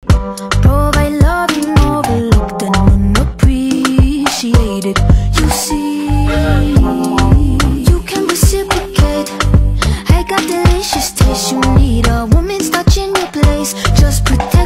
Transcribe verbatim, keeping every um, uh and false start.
Provide love and overlooked and unappreciated. You see, you can reciprocate. I got delicious taste. You need a woman's touch in your place. Just pretend